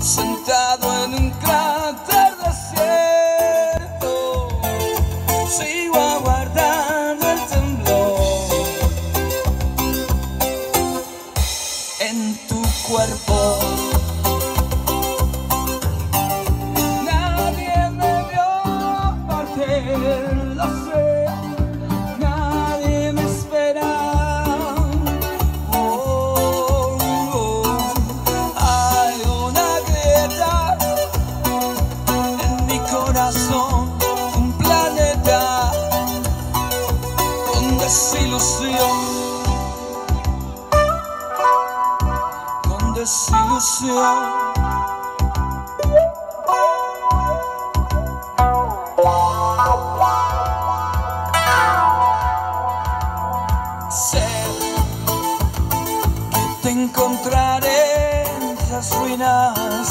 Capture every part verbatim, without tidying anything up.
sentado en un cráter desierto, sigo aguardando el temblor en tu cuerpo. Nadie me vio partir, lo sé, nadie me espera. Oh, oh, hay una grieta en mi corazón, un planeta con desilusión, con desilusión. Sé que te encontraré en las ruinas,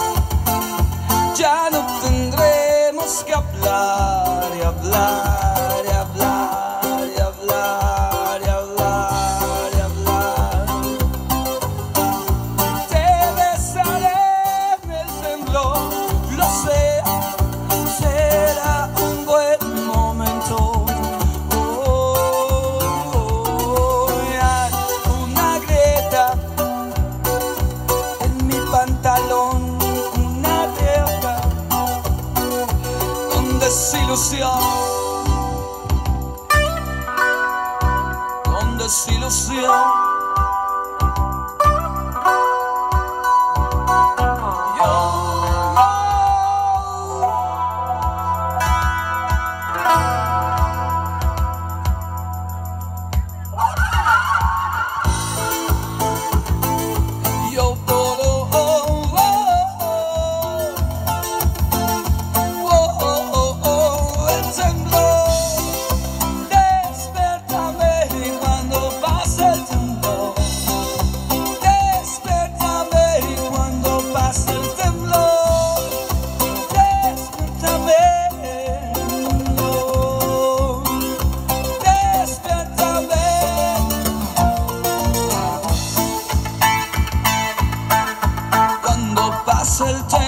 ya no tendremos que hablar y hablar y hablar y hablar y hablar y hablar. Te besaré en el temblor, lo sé, será un buen momento. Una grieta con desilusión, con desilusión. Yo, yo puedo. El